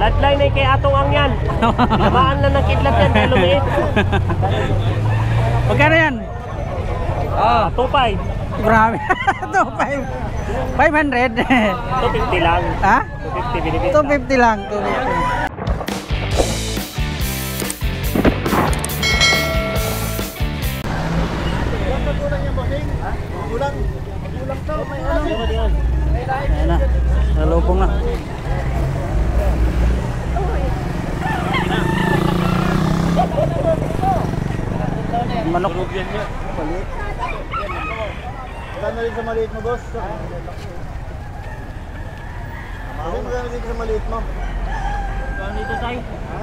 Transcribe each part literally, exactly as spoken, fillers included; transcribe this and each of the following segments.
Flatline ay kay Atong Ang yan. Lamaan lang ng kidlat yan dahil lumiit. Magkano yan? Ah, two five. Grabe. two five. five hundred. two fifty lang. Ha? two fifty binibenta. two fifty lang. two fifty. Gulang. Gulang to. May ano? Ayan na. Nalubong na. Manok. Maliit. Magkano rin sa maliit mo, boss? Kasi magkano rin sa maliit mo? Magkano dito tayo?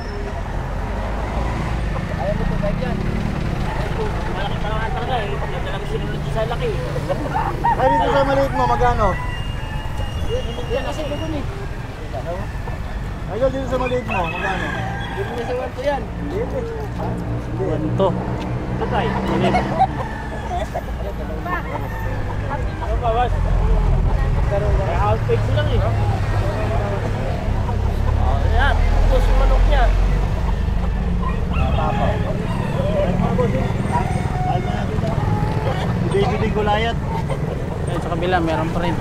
Ayaw mo ito, kahit yan. Malaki pa naman talaga eh. Talaga sinunod sa laki. Ay, dito sa maliit mo, magkano? Yan kasi doon eh. Idol, dito sa maliit mo, magkano? Dito na sa wanto yan. Wanto. Ito tayo. Maliit. Ano ba, boss? Kaya half page lang eh. Oh, yan. Tapos yung manok niya. Bibili gulayat. Ayan sa kabila, meron pa rin.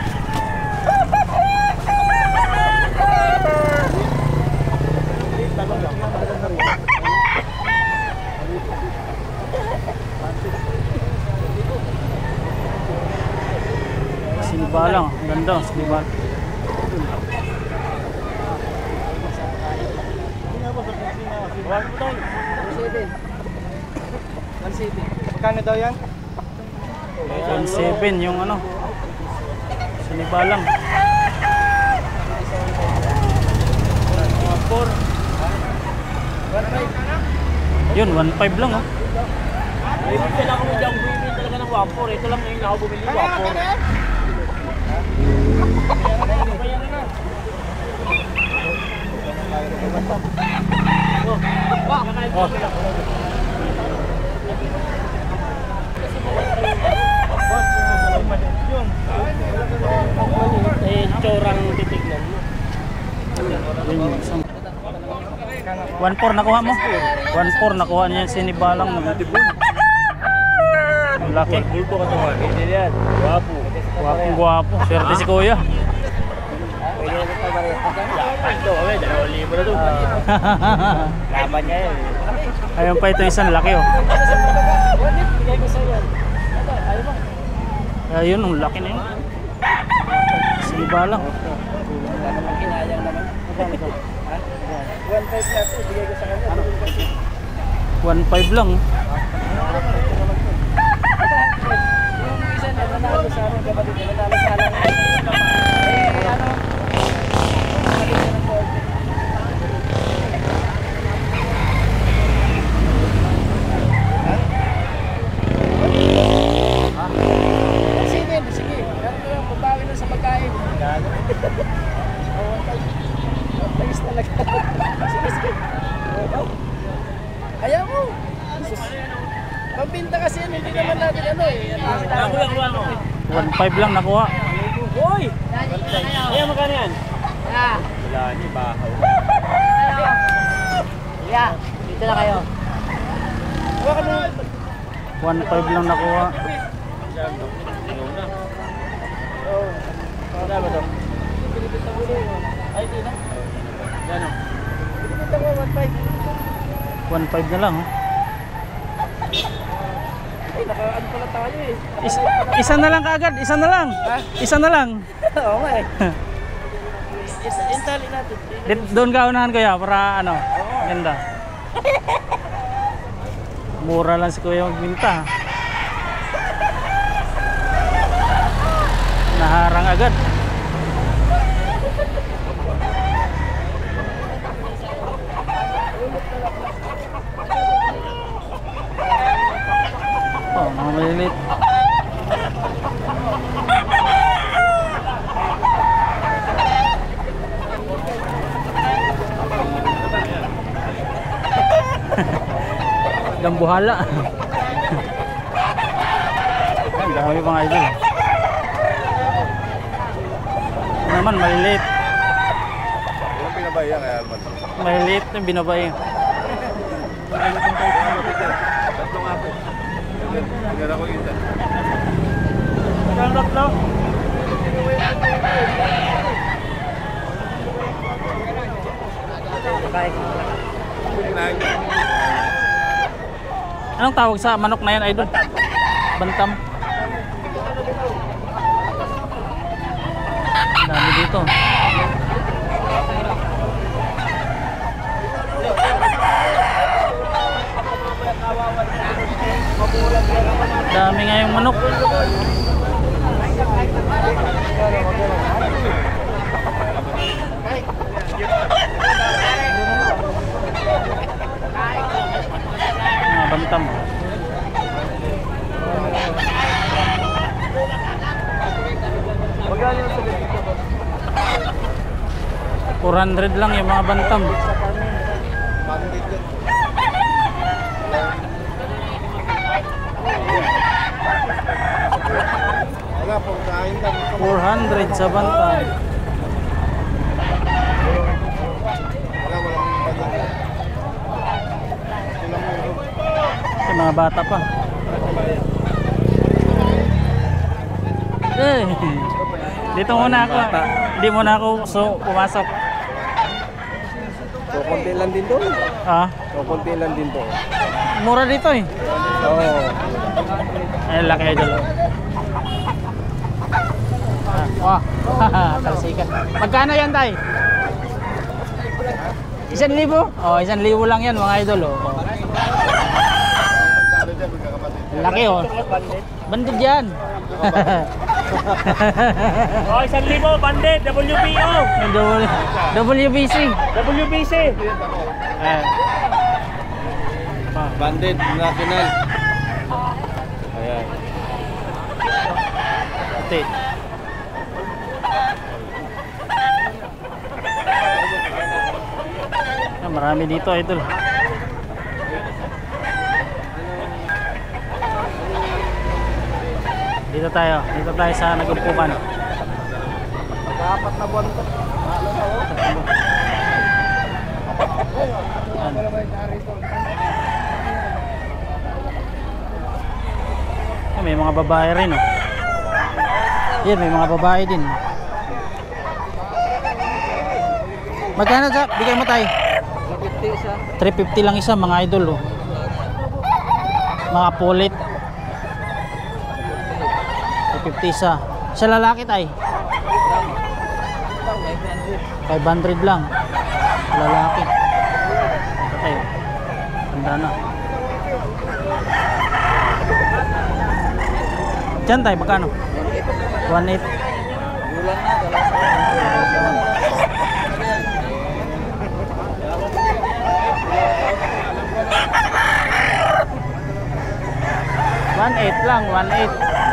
Sinibalang, ang ganda, sinibal. Magkano daw yan? one seven yung ano. Sinibalang. Yun, one five lang oh. Bibili lang kami dyan. Bibili talaga ng wapor. Ito lang yung ako bumili ng wapor. Oh. Eh, tsorang titignan mo. Yun yung isang one four nakuha mo? one four nakuha niya yung sinibalang. Ang laki. Bulto ka ito nga. Hindi yan. Wapo. Gwapong gwapo. Swerte si kuya. Pwede na ito ba rin? Ito, kami. Dalawang libo na ito. Laban niya yan. Ayun pa ito isang laki oh. Bigay ko sa'yo yan. Ayaw mo. Ayun, ang laki na yun. Sinibalang. Kinayang naman. one five na ito, bigay ko sa kanya. one five lang oh. Yung isa na nanalo sa amin kapatid. Nanalo sa alam. Eh, ano? Sige, sige. Ganun ko lang, pumbawi na sa pagkain. Tagis talaga. Sige, sige. Ayaw mo. Pambinta kasi yan, hindi naman natin ano eh. Ako yung ano. one five lang nakuha. Hoy! Ayaw, magkano yan? Ah. Wala niyo, bahaw. Yeah, dito na kayo. Huwag ka na. one five lang nakuha. Wala ba ito? Ay, di na. Yan o. Pinipita ko, one five. one five na lang oh. Ay, naka-ano pala tayo eh. Is, isa na lang kaagad, isa na lang. Isa na lang. Oo nga eh. Intali natin. Dit- Doon ka unahan kuya para ano, ganda. Mura lang si kuya magbinta. Naharang agad. Oh, mga malilit. Gambuhala. Ang dami pang idol. Ito naman maliliit. binabay yan kaya almat. Maliit na binabay. Tatlong apo. Tingnan ako isa. Ang tatlo. Anong tawag sa manok na yan, idol? Bantam. Ang dami dito. Dami nga yung manok. Mga bantam. four hundred lang yung mga bantam. four hundred sa bantam. Yung mga bata pa. Eh, dito muna ako. Hindi muna ako so pumasok. So, konti lang din doon. Ah, So, konti lang din doon. mura dito eh. Oo. Ay, laki idol. Ah, wah, talsikan. Magkano yan, tay? Isang libo? Oh, isang libo lang yan, mga idol. Oh. Laki oh. Bandit yan. Oh, isang libo, bandit, W B O. W B C. W B C. Eh. Bandit, national. Ayan. Ate. Ah, marami dito, idol. Dito tayo, dito tayo sa nagumpukan. Apat na buwan to. Yan. Ah, may mga babae rin oh. Yan, may mga babae din. Magkano sa bigay mo tayo? three fifty lang isa, mga idol oh. Mga pulit. three fifty isa. Sa lalaki tayo? five hundred lang. Lalaki. Ito tayo. Tanda na. Diyan tayo, magkano? one eight. one eight lang, one eight.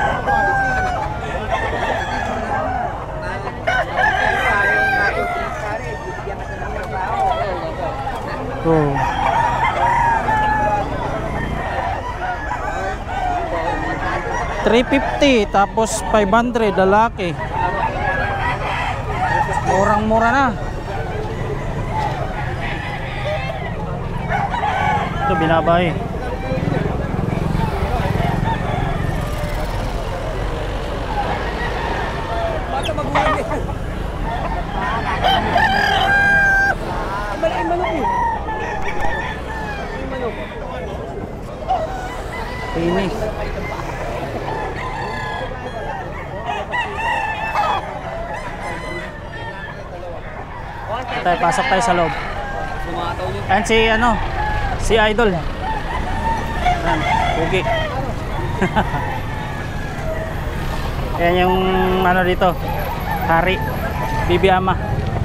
Oh. three fifty tapos five hundred lalaki. Murang-mura na. Ito binabay. Bata magulang eh. Malaking manok eh. Finish. Tayo, pasok tayo sa loob. Ayan si ano, si Idol. Ayan, Pugi. Ayan yung ano dito, hari, Bibi Ama.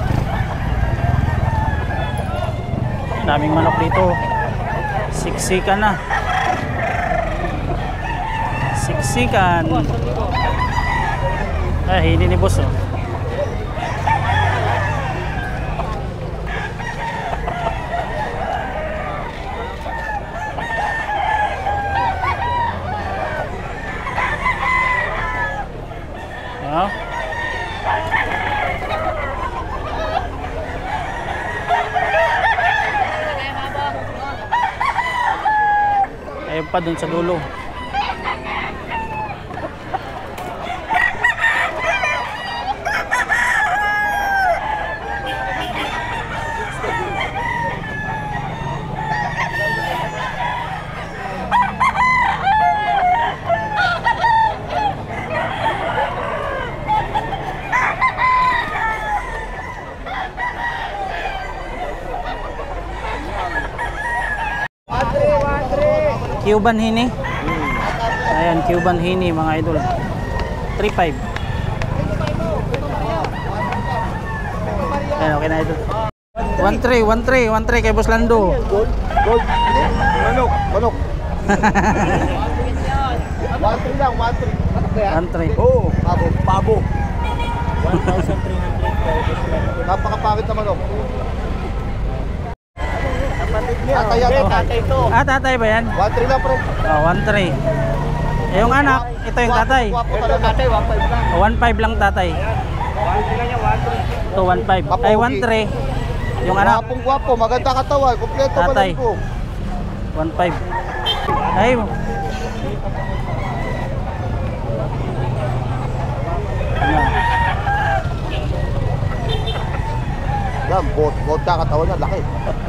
Daming manok dito. Siksikan na. Siksikan. Ay, hindi ni boss oh. pa dun sa dulo. Cuban Hini. Ayan, Cuban Hini mga idol. three five. Ayan, okay na idol. one three, one three, one three kay Boss Lando. Gold, gold. Manok, manok. one three lang, one three. one three. Oo, pabo, pabo. one thousand three hundred kay Boss Lando. Napakapangit na manok. Kapatid niya. Tatay yan, Okay, tatay. tatay to. Ah, tatay ba yan? one three lang, pre. Oh, one three. Eh, yung anak, ito yung tatay. Guwapo Ito talaga. tatay, one five lang. one five lang tatay. one three lang niya, one three. Ito one five. Ay, one three. Yung anak, Guwapong guwapo, maganda katawan, kompleto Tatay. balang ko. one five. Ay, Yan, bot, bot ka katawan niya, laki.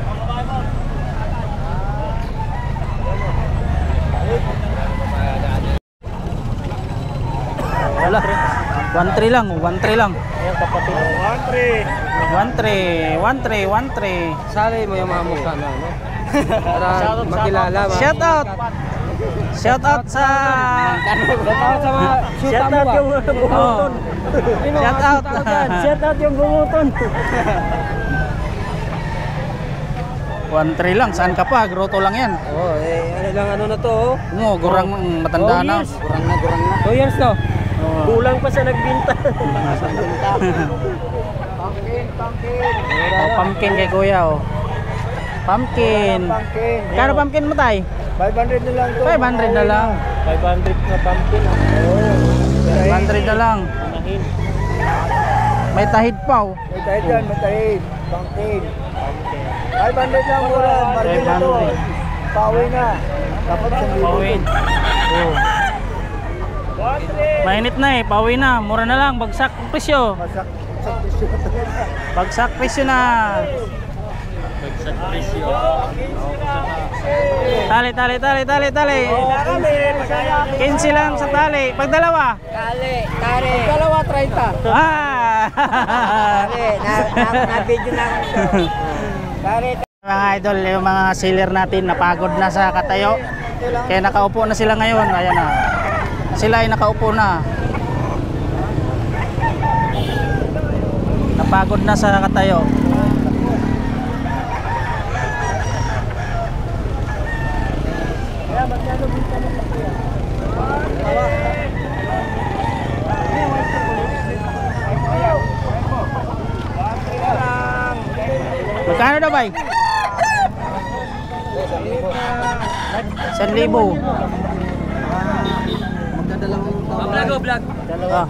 wala. one three lang, one three lang. Ayan, kapatid. one three. one three, one three, one three. Sali mo yung mga mukha na, no? Para Shoutout, makilala. shoutout. Shout out. Shout out sa Shout sa mga shoot Shout mo out ba? yung bumuton. Shout out. Shout out yung bumuton. one three lang, saan ka pa? Grotto lang yan. Oh, eh, ano lang ano na to, oh. Mo, gurang matanda Oh, na. yes. Gurang na, gurang na. Two years no? Oh. Kulang pa sa nagbinta. Pumpkin, pumpkin. Oh, pumpkin kay kuya oh. Pumpkin. Pumpkin. Kano pumpkin mo tay? five hundred na lang to. five hundred na lang. five hundred na pumpkin. five hundred na lang. Anahin. May tahid pa oh. May tahid yan, may tahid. Pumpkin. five hundred lang mura. Margin na to. five hundred. Pawi na. Dapat sa Pawin. Oh. Mainit na eh, pauwi na. Mura na lang, bagsak ang presyo. Masak sa presyo. Bagsak presyo na. Bagsak presyo. Tali, tali, tali, tali, tali. quince lang sa tali. Pag dalawa. Tali, tali. Dalawa, treinta. Ah! Tali, na, na, na video na ako. Tali. Mga idol, yung mga seller natin napagod na sa katayo. Kaya nakaupo na sila ngayon. Ayan na. Sila ay nakaupo na. Napagod na sa katayo. Magkano daw bay? San libo. Vlog, vlog. Ah.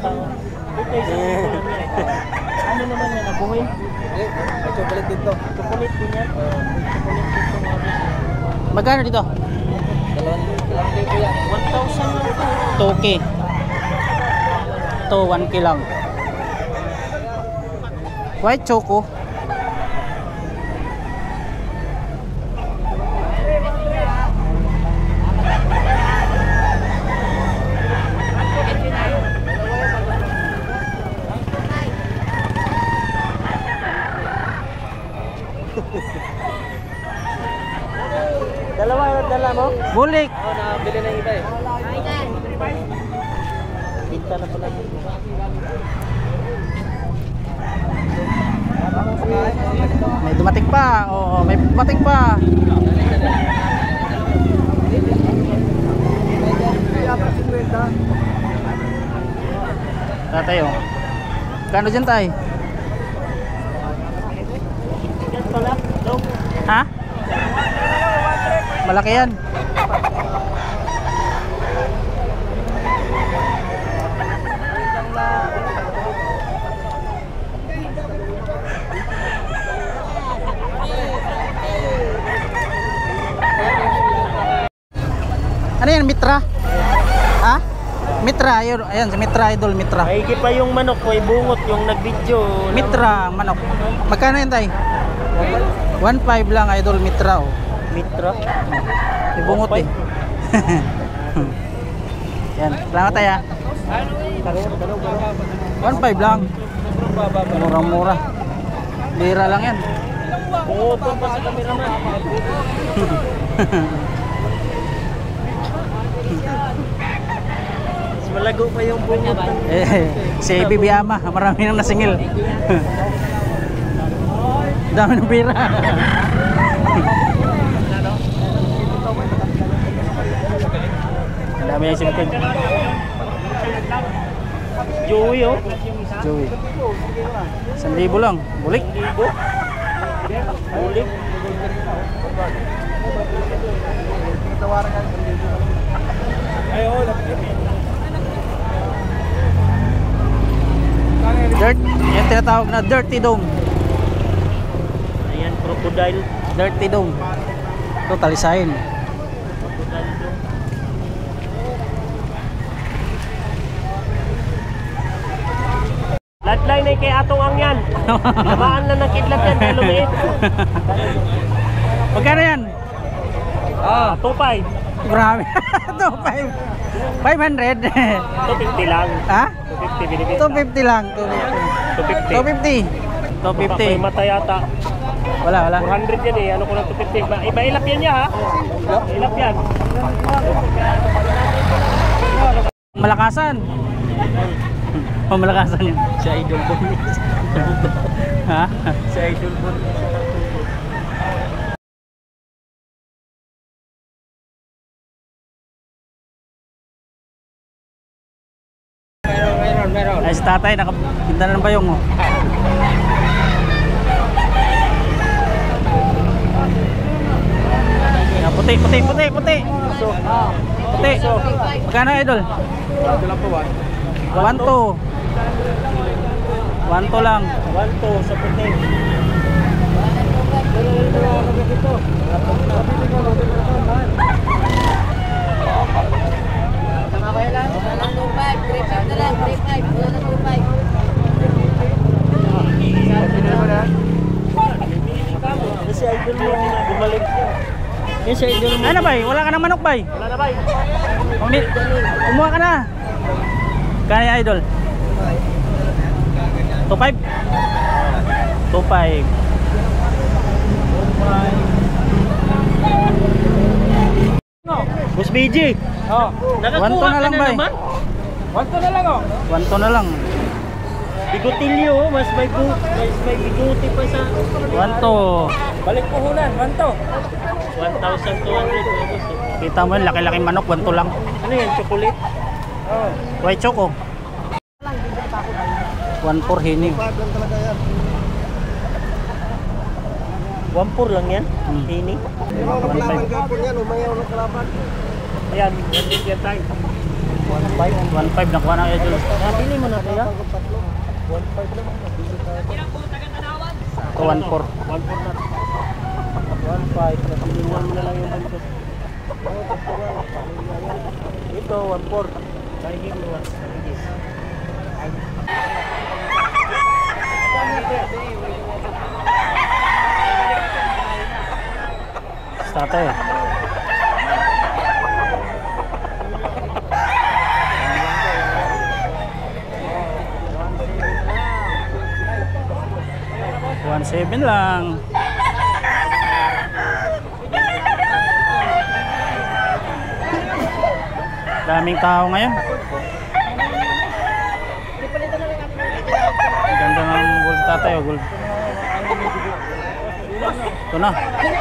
Ano naman yan? Nabuhin? Eh, may chocolate dito. Chocolate din yan. Chocolate dito mga boss. Magkano dito? Dalawang libo yan. one thousand lang to. two K. Ito one K lang. White choco. Dalawa yung dala mo? Bulik. Oo, nakabili na yung iba eh. Binta na pala. May dumating pa. Oo, may dumating pa. Tatay oh. Kano dyan tay? Yan pala. Dog. Ha? Malaki yan. yan, Mitra? Ha? Mitra, ayun, ayan, si Mitra Idol, Mitra. Maigi pa yung manok ko, bungot yung nag-video. Mitra, manok. Magkano yan, tay? one five lang, Idol, Mitra, oh. Mitra. Ibungot eh. Yan, salamat tayo. one five lang. Murang-mura. Bira lang yan. Bungotong pa sa cameraman. Mas malago pa yung bungot. Eh, si Bibiyama, marami nang nasingil. Dami ng bira. Dami yung simkin. Joey oh. Joey. Isang libo lang. Bulik. Bulik. Dirt. Yan tinatawag na dirty dome. Ayan, crocodile. Dirty dome. Ito, talisayin. Ladline ay kay Atong ang yan. Lamaan lang ng kidlat yan dahil lumiit. Magkano yan? Ah, two five. Grabe. two five. five hundred. two fifty lang. Ha? two fifty binibita. two fifty lang. two fifty. two fifty. two fifty. two fifty. May mata yata. Wala, wala. four hundred yan eh. Ano ko lang two fifty. Iba, iba ilap yan niya ha. Ilap yan. Malakasan. Oh, malakasan yun. Si Idol po. Ha? Si Idol po. Meron, meron. Ay, si tatay, nakapinta na ng bayong mo. Yan, puti, puti, puti, puti. Puti. Magkano, Idol? Ito lang po ba? one two. one two lang. one two sa puti. Si Idol mo bumalik. Yan si Idol mo. Ano, bay? Wala ka ng manok, bay? Wala na ba? Umi- Kumuha ka na. Kaya, Idol? two five? two five. Boss B J. Oh. one two na lang, bay. one two na lang oh. one two na lang. Bigotilyo, oh. Mas may bu mas may biguti pa sa one two. Balik po hunan, one two. one thousand two hundred. Kita mo yun, laki-laki manok, one two lang. Ano yan, chocolate? Oh. White choco. one four hini. one four lang yan? Hmm. Hini? one five. yan, umayaw ng kalaban. Ayan, one yan tayo. one five. one five nakuha na, Idol. Nabili mo na kaya? one five lang. Ito, one four. one four na. one five. Pilihan mo na lang yung bangko. Ito, one four. Kahiging mo nga. Tatay. one seven lang. Daming tao ngayon. Ganda ng gold, tatay, oh, gold. Ito na.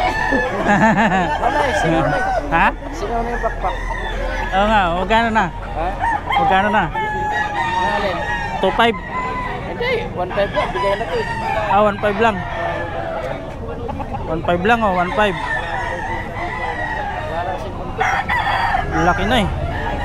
Ha? Sino na yung bakbak? Oo nga, magkano na? Ha? Magkano na? Alin? two five. Hindi, one five po. Bigay na ito eh. Ah, one five lang. one five lang, oh, one five. Wala kasi muntik. Laki na eh.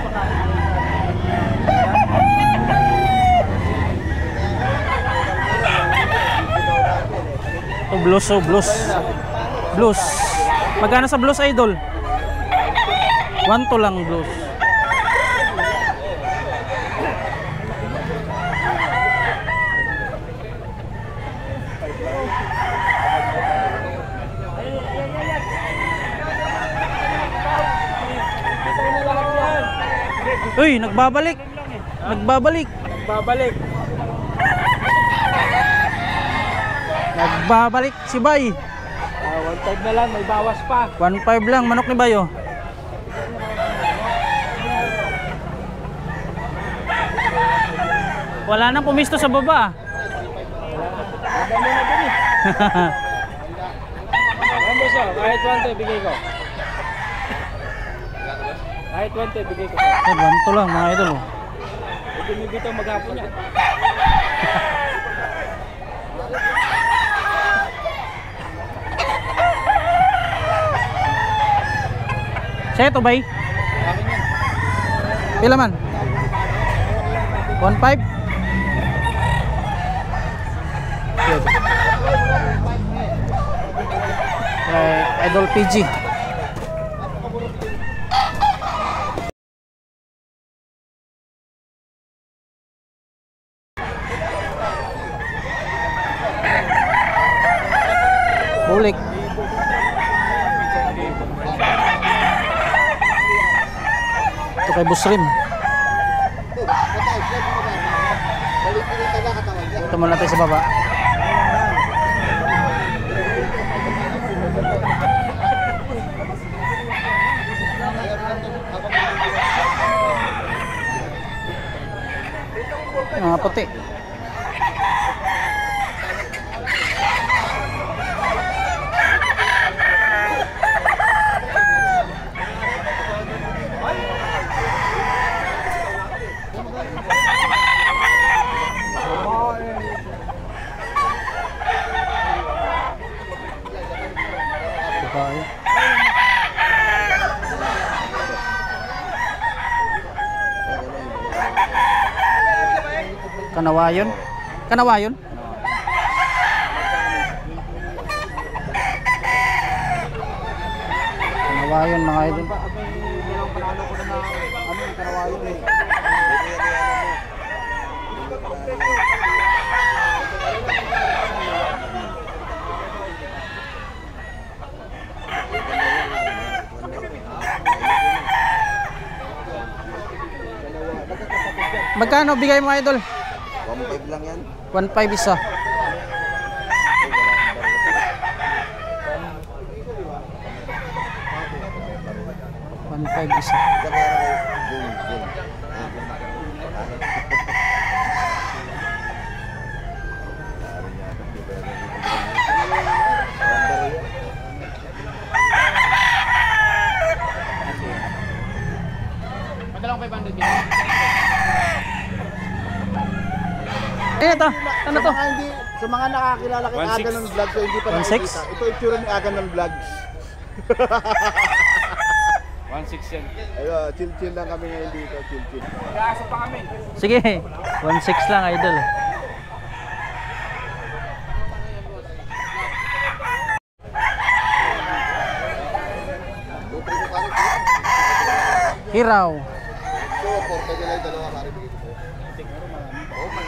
Ito, blues, oh, blues. Blues. Magkano sa blues, Idol? one two lang blues. Uy, nagbabalik. Nagbabalik. Babalik. Nagbabalik si Bay. Ah, one five na lang, may bawas pa. one five lang, manok ni Bayo. Wala nang pumisto sa baba. Madami na din eh. Ayan boss, oh, kahit twenty bigay ko. Kahit twenty bigay ko. Eh, banto lang mga idol. Oh. Hindi mo bitaw maghapon yan. Sa'yo to, Bay? Pila man? one five? Eh, Idol P G. Bulik. Ito kay Busrim. Ito muna tayo sa baba. Mga puti. Babae. Kanawayon? Kanawayon? Kanawayon mga idol. Magkano bigay mo idol? one five lang yan. one five isa. one five isa. Madalang five hundred. Eh ito, ano to? Sa mga, hindi, sa mga nakakilala kay Aga ng vlog, so hindi pa one six? nakikita. Ito yung tsura ni Aga ng vlogs. one six yan. Ayun, chill-chill lang kami ngayon dito, chill-chill. Nag-aasa pa kami. Sige, one six lang idol. Hiraw. So, porta nila yung dalawa kari bigay ko. Oh, may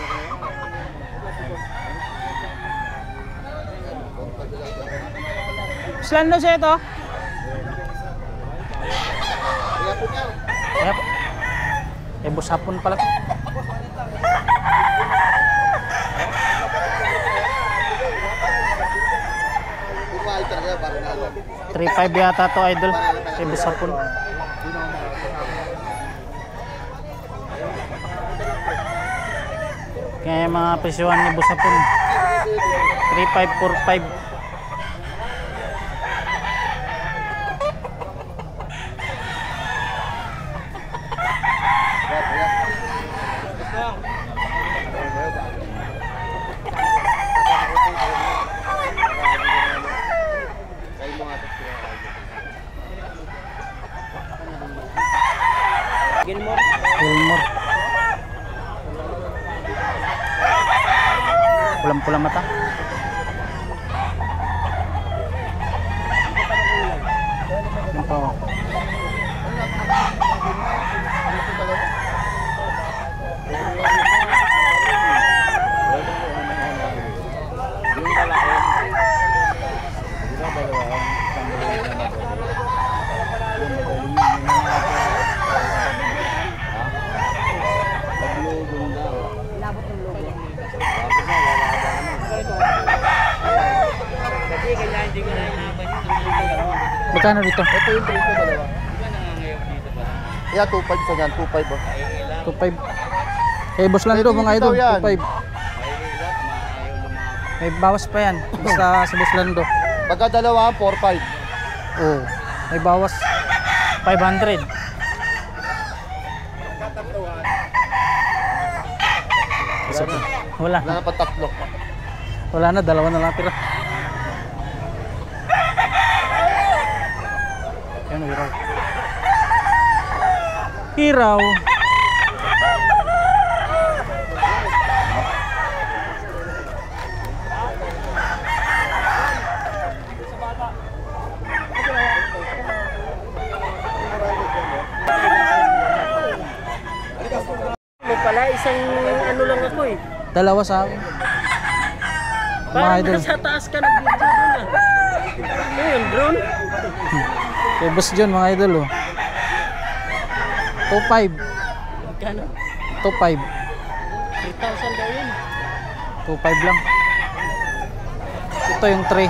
Slan daw siya ito? Yep. Eh, busapon pala to. three five yata to idol. Eh, busapon. Kaya mga presyuhan ni busapon. three five, four five. Gilmore. Gilmore. Pulang-pulang mata. Ito. hindi ko na inaabay. Magkano dito? Ito yung three ko dalawa. Yeah, two five sa yan, two five oh. two five. Eh, Boss Lando, Pwede mga dito idol, yan. two five. May bawas pa yan. Basta sa Boss Lando. Pagka dalawa, four five. Oh, may bawas. five hundred. Wala Wala na. na pa tatlo. Wala na, dalawa na lang tira. Yan, hiraw. Hiraw. May pala, isang ano lang ako eh. Dalawa sa akin. Mga Parang idol. nasa taas ka nag-video doon ah. Ano yun, drone? Kay Boss John, mga idol, oh. two five. Magkano? two five. three thousand daw yun. two five lang. Ito yung tray.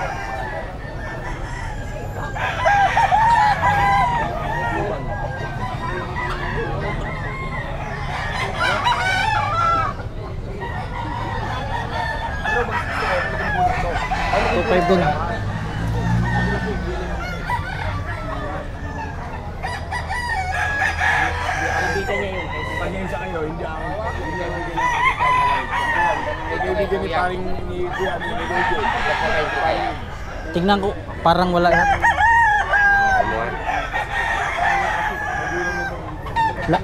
two five dun. Kaibigan niya yun. Pagyan sa kayo, hindi ako. Hindi ako kaibigan ni paring ni Kuya ni Kuya. Tingnan ko, parang wala lahat. La.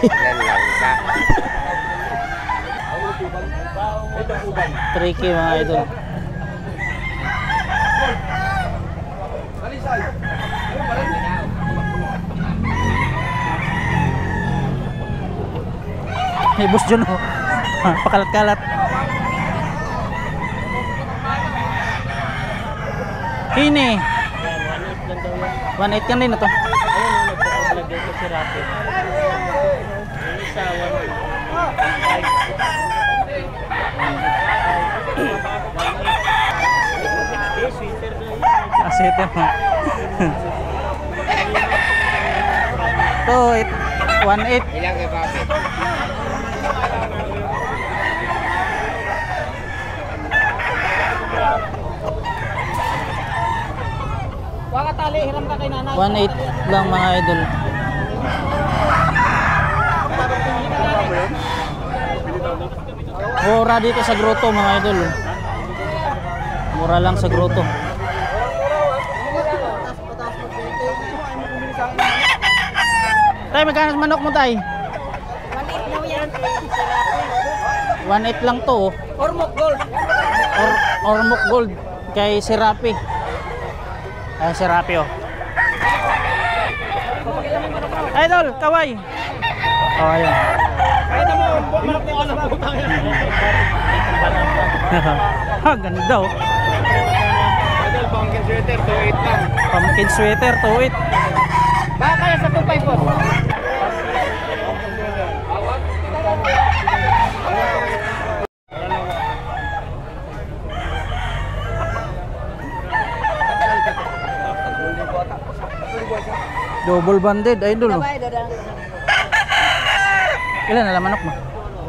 Tricky mga idol. Hey, Boss John, oh. Pakalat-kalat. Hini. one eight kan din na to. Ayun, oh, nagpa-vlog dito si Rafi. Yung isa, one five. Eh, sweater na yun. Asete mo. To, one eight. Ilang kay Papi? Waka tali, hiram ka kay nanay. one eight lang mga idol. Mura dito sa grotto mga idol. Mura lang sa grotto. Tay, magkano sa manok mo, tay? one eight lang to. Oh. Ormoc Gold. Or Ormoc Gold kay Serapi. Ay, Serapi, oh. Idol, kaway. Oh, ayan. Kaya mo, manok na alam ko. Ha, ganda, oh. Idol, pumpkin sweater, two eight lang. Pumpkin sweater, two eight. Baka kaya sa two five po. Double banded, idol, oh. Ilan na lang manok mo?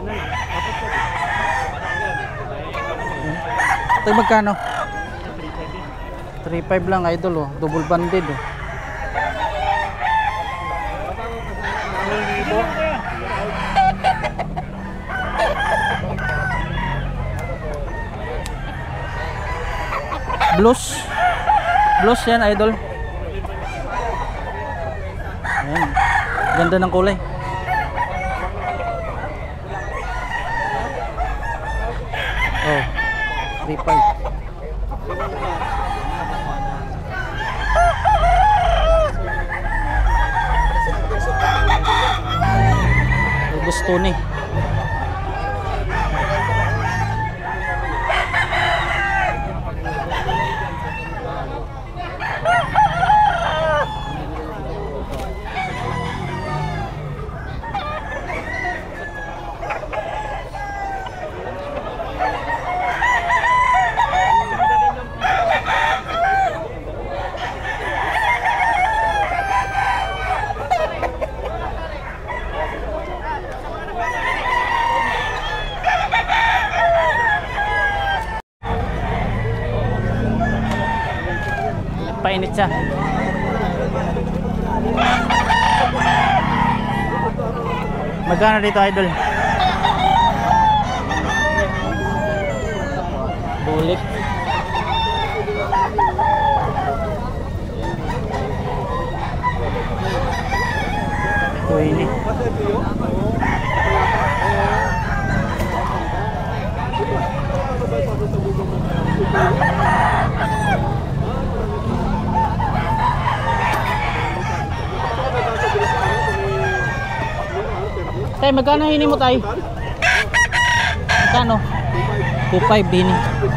Ito yung magkano? three five lang, idol, oh. Double banded, oh. Blues. Blues yan, idol. Ayan. Ganda ng kulay. Oh, three five. Gusto ni. painit siya. Magkano dito, idol? Bulik. Ito ini. Tay, magkano hini mo, tay? Magkano? two five hini.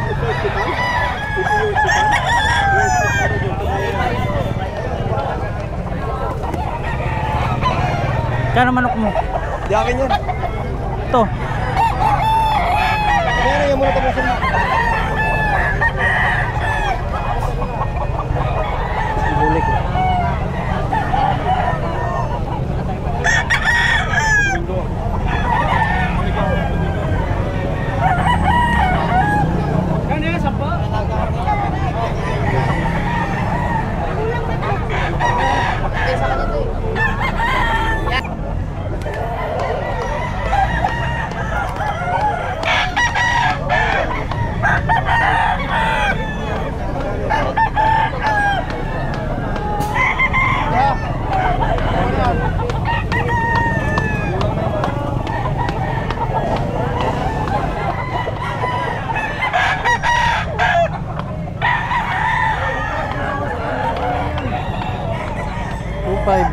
Kano manok mo? Di akin yan. Ito. Kaya na yung muna tapusin mo. Bulik. two five.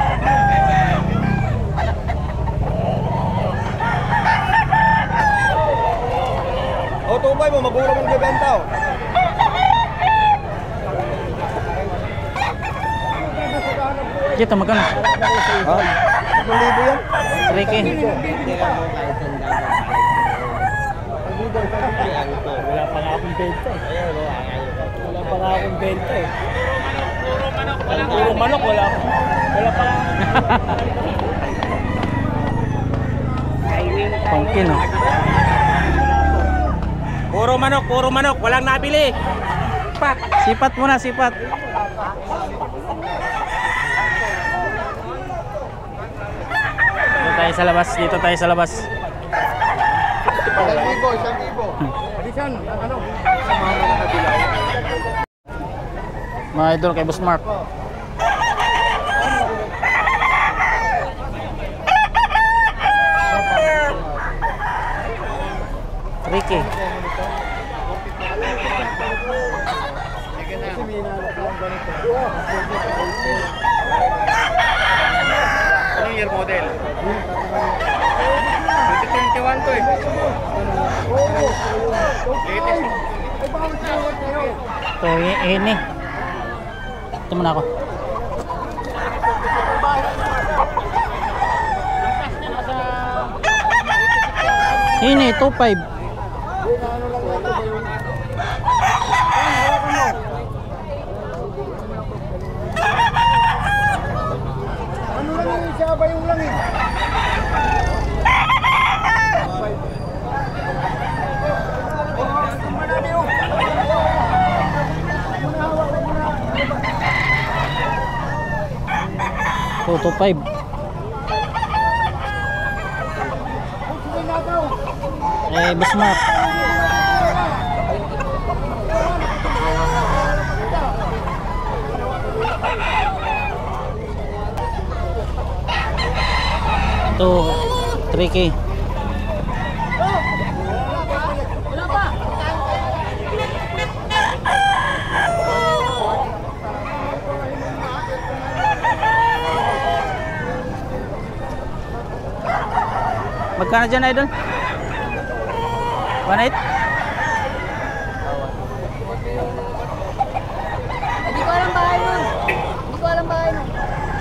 O, tumay mo, magura mong bibenta o. Dito, magkano? Ha? Isang libo yan? three K. Wala pa nga akong benta eh. Wala pa nga akong benta eh. Puro manok, wala pa. Wala pa nga. Pangkin, oh. Puro manok, puro manok, walang nabili. Sipat. Sipat muna, sipat. Dito tayo sa labas, dito tayo sa labas. Isang libo, isang libo. Alisan, ano? Sa mga mga dilaw. Mga idol kay Boss Mark. three K. Anong year model? twenty twenty-one to eh. Latest. Ito, ini. Ito muna ako. Ini, two five. Ano lang yung siya ba yung lang eh? two to five. Eh, Boss Mark. Ito, three K. Magkano dyan, idol? one eight? Hindi ko alam bahay nun. Hindi ko alam bahay nun.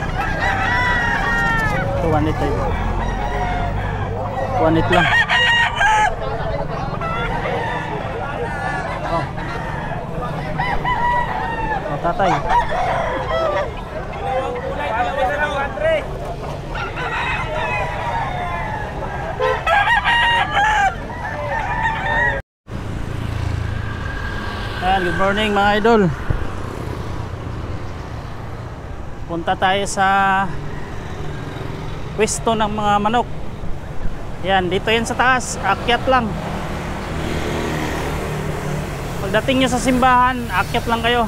Ito, one eight tayo. one eight lang. Oh. Oh, tatay. Good morning mga idol. Punta tayo sa pwesto ng mga manok. Yan, dito yan sa taas, akyat lang. Pagdating nyo sa simbahan, akyat lang kayo.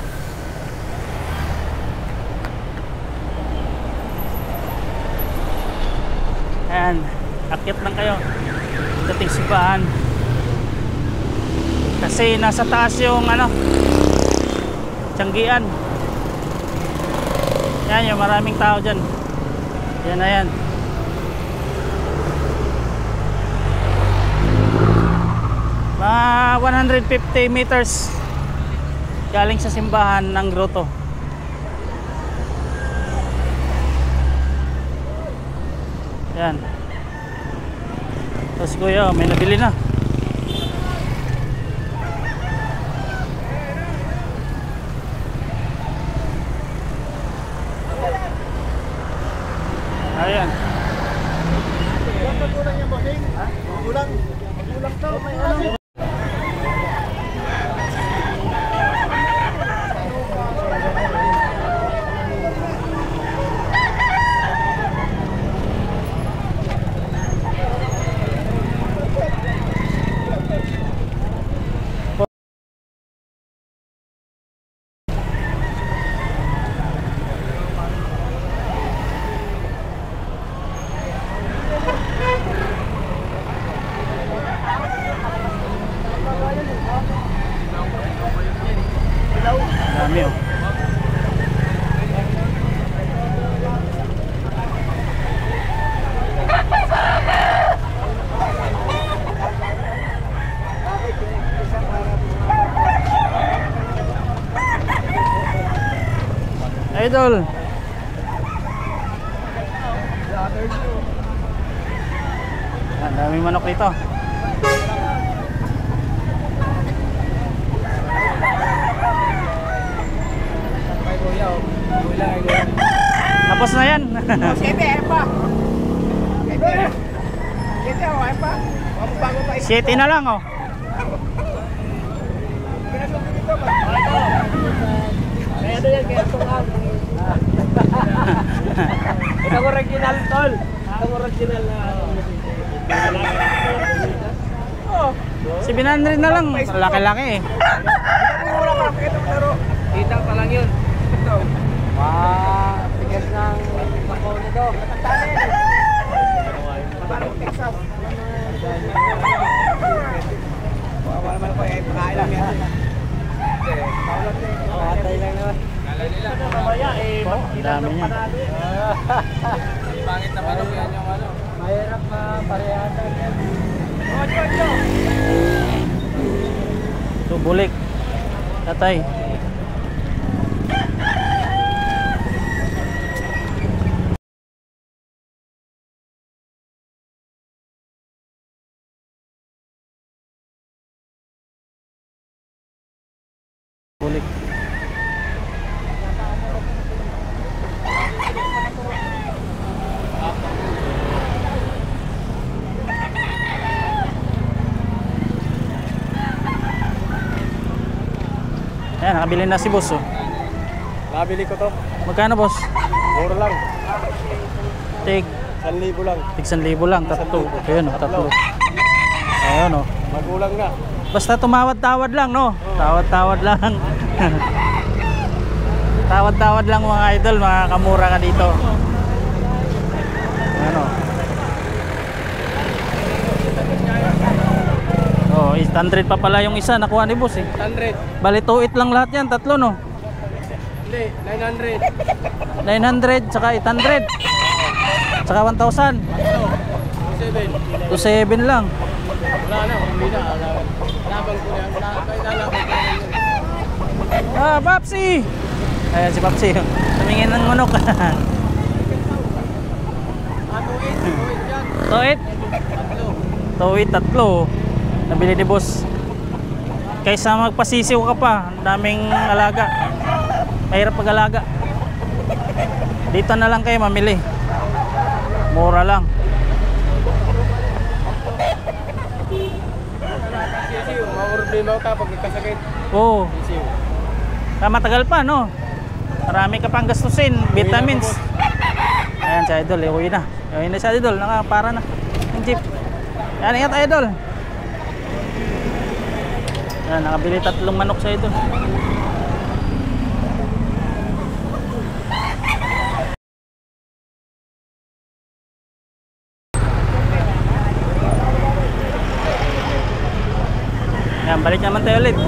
Ayan, akyat lang kayo dating simbahan. Kasi nasa taas yung ano, Tianggian. Yan, yung maraming tao dyan. Yan na yan. Mga one hundred fifty meters galing sa simbahan ng grotto. Yan. Tapos kuya, may nabili na. Ayan. Kulang yung bossing? Ha? Kulang. Kulang to. May ano? Dami oh. Idol. Ang daming manok dito. Tapos na yan. Siyete, ano pa? Siyete. Siyete, ano pa? Bago pa. Siyete na lang oh. Kaya ano yan, kaya tungan. Ito ko original, tol. Ito ko original na. seven hundred na lang. Laki-laki eh. Mura pa, itong laro. Kita pa lang yun. Ito. Ah, tigas ng bako nito. Tatanin. Parang Texas. Wala naman po, eh, pakain lang yan. Patay lang naman. Kala nila, mamaya eh, Oh, ang dami niya. Pangit naman yan yung ano. Mahirap na parehatan yan. Ito bulik. Tatay. Bulik. Ayan, nakabili na si boss oh. Nabili ko to. Magkano boss? Mura lang. Tig, one libo lang. tig one libo lang, tatlo. Ayun oh, tatlo. Ayun oh. Magulang na. Basta tumawad-tawad lang no? Tawad-tawad lang. Tawad-tawad lang mga idol, mga kamura ka dito. Ano? Oh, eight hundred pa pala yung isa nakuha ni boss eh. eight hundred. Bali two eight lang lahat yan, tatlo no? Hindi, nine hundred. nine hundred tsaka eight hundred. Tsaka one thousand. seven. two seven lang. Wala na, hindi na. Labang ko yan. Kahit lalabang ko yan. Ah, Papsi! Ayan si Papsi. Tumingin ng manok. two eight. two eight, tatlo. Nabili ni boss. Kaysa magpasisiw ka pa, ang daming alaga. Mahirap pag-alaga. Dito na lang kayo mamili. Mura lang. Sisiw, maurbi mo ka pag nagkasakit. Oo. Sisiw. Ah, matagal pa no? Marami ka pang gastusin, vitamins. Ayan si Idol, eh, uwi na. Uwi na si Idol, nakapara na. Yung jeep. Ayan, ingat Idol. Ayan, nakabili tatlong manok sa Idol. Ayan, balik naman tayo ulit.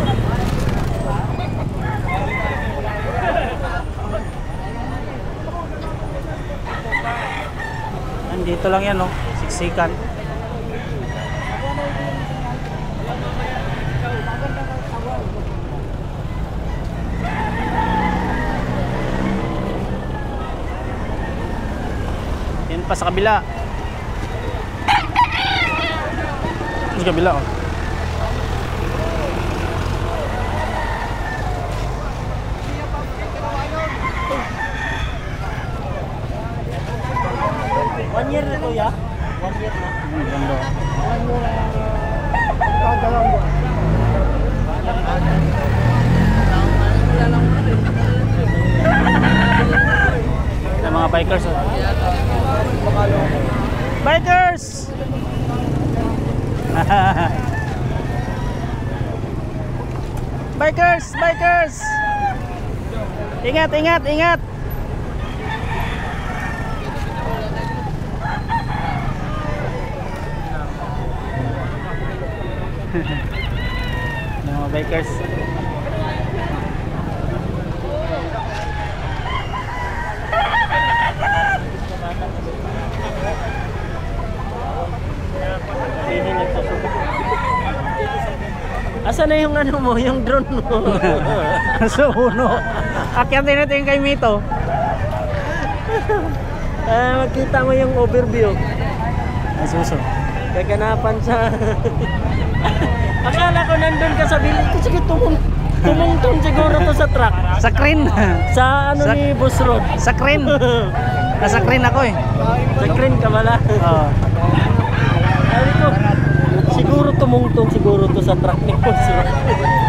Dito lang yan, no? Siksikan. Yan pa sa kabila. Sa kabila, oh. One year na to, ya? One year na. Ang ganda. Ah, dalawang buwan. Yung mga bikers, oh. Bikers! Bikers! Bikers! Ingat, ingat, ingat! Yung mga bikers. Asa na yung ano mo, yung drone mo? Sa uno. Akyatin natin yung kay Mito. Eh, makita mo yung overview. Ay, suso. Kaganapan sa... Akala ko nandun ka sa bilik. Sige, tumung tumungtong siguro to sa truck. Sa crane. Sa ano Sa- ni Boss Rod. Sa crane. Nasa crane ako eh. Sa crane ka wala. Oo. Sabi ko, siguro tumungtong siguro to sa truck ni Boss Rod.